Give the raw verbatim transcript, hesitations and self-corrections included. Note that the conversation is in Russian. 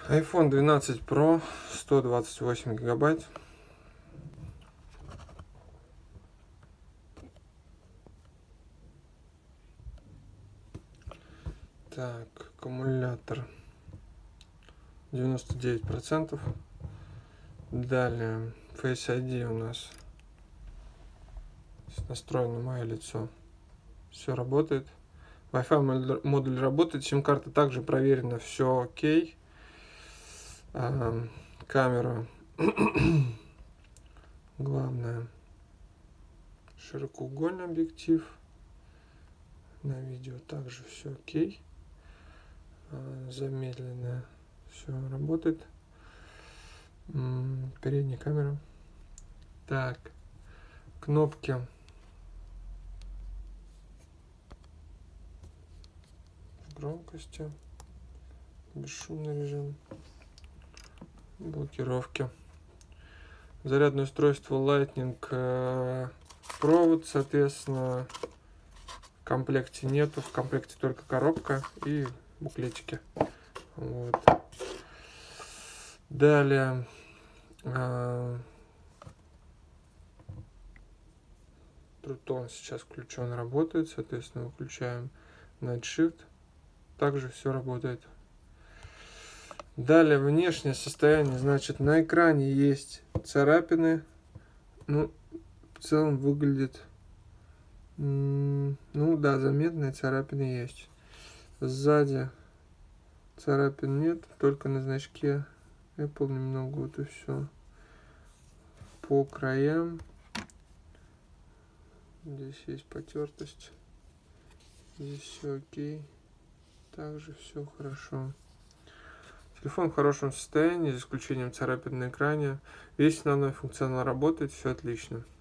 айфон двенадцать про, сто двадцать восемь гигабайт. Так, аккумулятор девяносто девять процентов. Далее, Face ай ди у нас настроено мое лицо. Все работает. Wi-Fi модуль работает. Сим-карта также проверена. Все окей. А, камера. Главное. Широкоугольный объектив. На видео также все окей. А, замедленная. Все работает. М-м, передняя камера. Так. Кнопки. Громкости. Бесшумный режим. Блокировки. Зарядное устройство Lightning, э, провод, соответственно, в комплекте нету, в комплекте только коробка и буклетики. Вот. Далее э, Трутон сейчас включен, работает, соответственно, выключаем Night Shift, также все работает. Далее внешнее состояние, значит, на экране есть царапины, ну, в целом выглядит, ну да, заметные царапины есть. Сзади царапин нет, только на значке Apple немного, вот и все. По краям здесь есть потертость, здесь все окей, также все хорошо. Телефон в хорошем состоянии, за исключением царапин на экране. Весь основной функционал работает, все отлично.